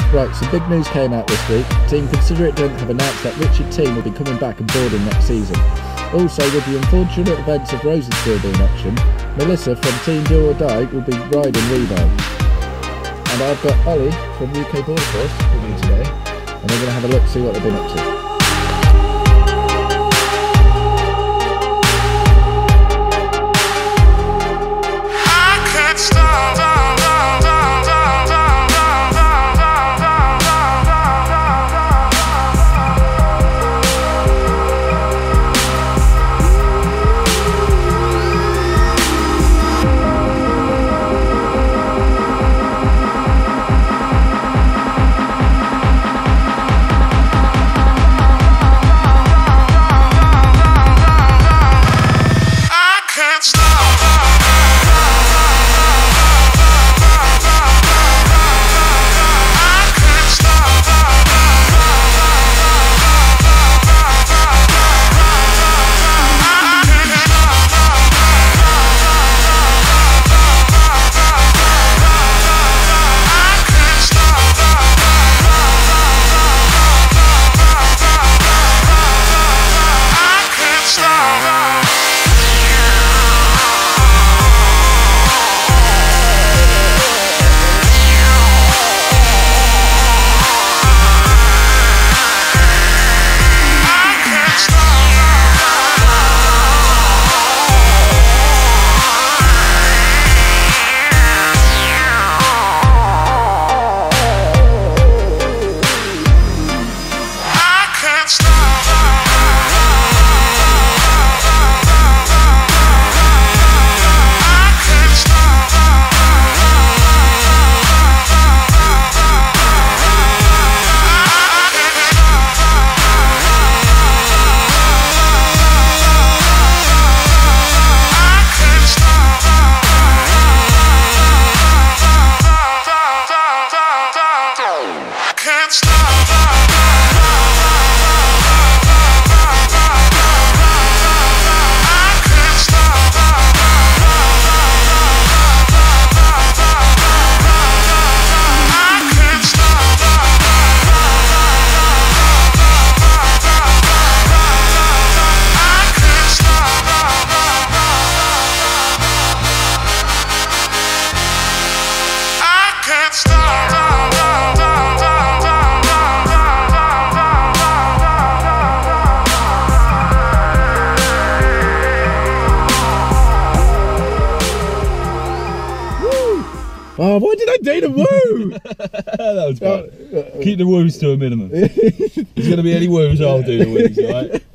Right, some big news came out this week. Team Consider It Done have announced that Richard Team will be coming back and boarding next season. Also, with the unfortunate events of Roses still being in action, Melissa from Team Do or Die will be riding Revo. And I've got Ollie from UK Border Force with me today, and we're going to have a look, see what they've been up to. Oh, why did I do the woo? That was bad. Keep the woos to a minimum. If there's going to be any woos, I'll do the woos, alright?